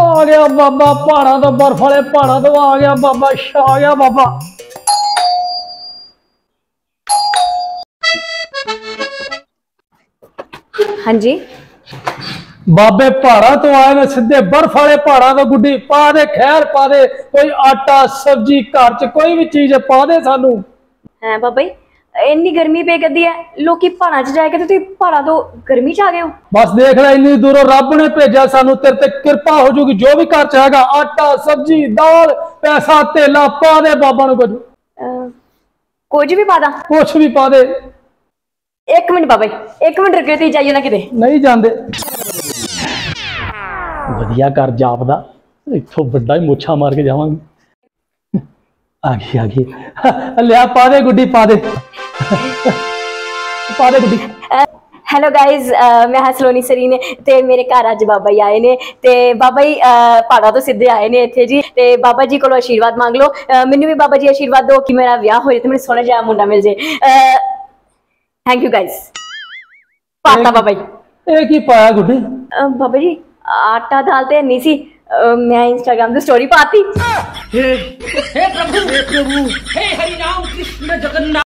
आ गया बाबा पहाड़ा तो बर्फ वाले पहाड़ा तो आ गया बाबा आ गया बाबा। हाँ जी बाबे पहाड़ा तो आए ने सीधे बर्फ वाले पहाड़ा तो गुड्डी पा दे खैर पा दे कोई आटा सब्जी घर च कोई भी चीज पा दे सानू। है बाबा जी इन्नी गर्मी पे करदी है लोग पहाड़ा च जाए करते पहाड़ा तो गर्मी च आ गए हो। बस देख ले इन्नी दूरों रब ने भेजा सानू तेरे ते कृपा हो जूगी जो भी घर च हैगा आटा सब्जी दाल पैसा तेला पा दे बाबा नू कुछ भी पा दा कुछ भी पा दे। एक मिनट बाबा जी एक मिनट रुके ती जाइए ना किते नहीं जांदे वधिया कर जापदा इथों बड़ा ही मुछा मार के जावांगे। आ गई लिया पा दे गुड्डी पा दे पा दे गुड्डी। हेलो गाइज मैं हाँ सलोनी सरीन ते मेरे घर अज बाबा जी आए ने ते बाबा जी पहाड़ा तो सीधे आए ने इत्थे जी ते बाबा जी को आशीर्वाद मांग लो मैनू भी बाबा जी आशीर्वाद दो कि मेरा ब्याह हो जाए तो मैंने सोहना जिहा मुंडा मिल जाए। थैंक यू गाइज पाता बाबा जी। ये की पाया गुड्डी? बाबा जी आटा दाल ते नहीं सी मैं इंस्टाग्राम पे स्टोरी पाती। हे प्रभु हे हरि राम कृष्ण जगन्नाथ।